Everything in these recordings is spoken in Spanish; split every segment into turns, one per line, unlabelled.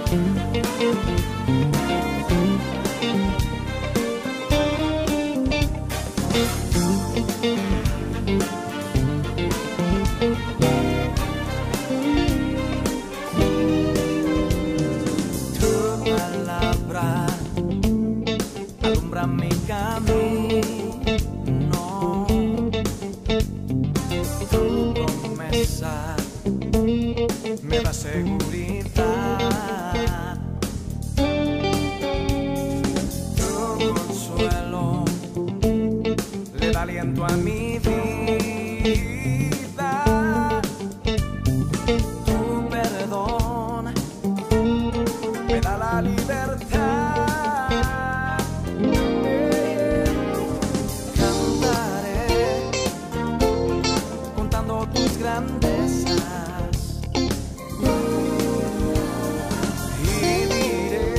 Alumbra mi camino, tu promesa me da seguridad, tu consuelo le da aliento a mi vida, tu perdón me da la libertad. Grandezas y diré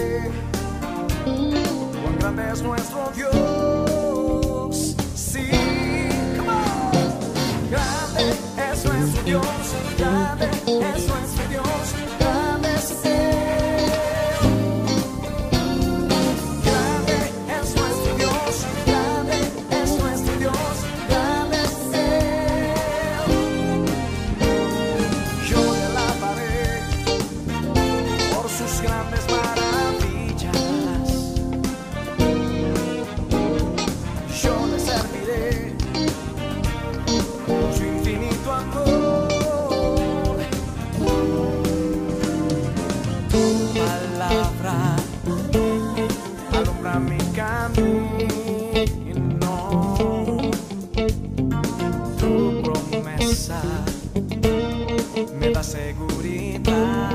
cuán grande es nuestro Dios. Sí, come on. Grande es nuestro Dios, grande es nuestro Dios, grande es Él. Grande es nuestro Dios, grande es nuestro Dios, grande es Él. Sus grandes maravillas, yo le serviré por su infinito amor. Tu palabra alumbra mi camino, tu promesa me da seguridad.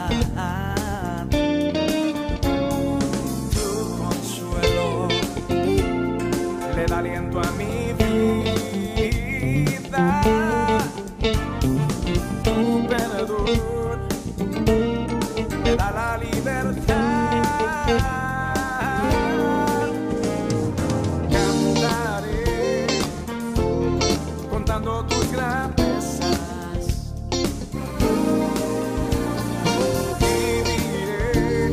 Le da aliento a mi vida, tu perdón me da la libertad. Cantaré contando tus grandezas y diré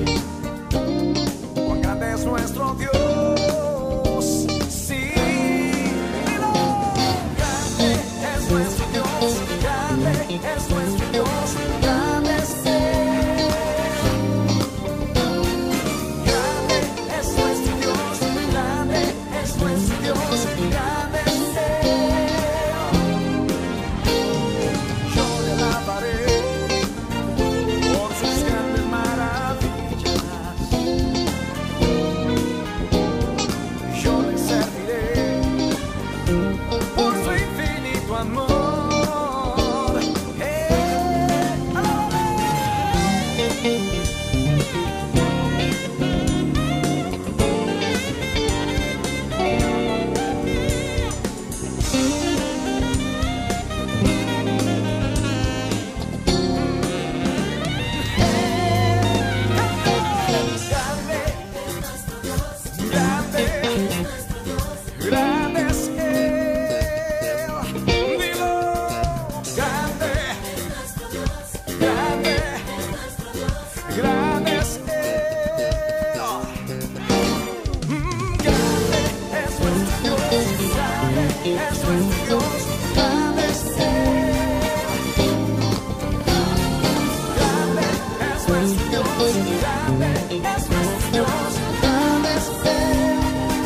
cuán grande es nuestro Dios. Es nuestro Dios, grande es Él. Grande es nuestro Dios, grande es nuestro Dios, grande es Él. Yo le alabaré por sus grandes maravillas. Yo le serviré por su infinito amor. Es nuestro Dios, grande es Él. Grande es nuestro Dios, grande es nuestro Dios, grande es Él.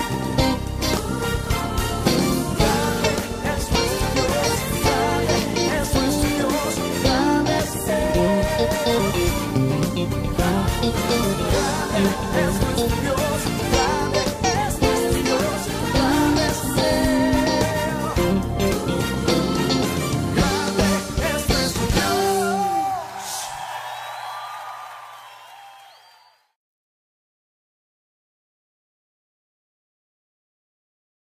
Grande es nuestro Dios, grande es nuestro Dios, grande es Él. Grande es nuestro Dios.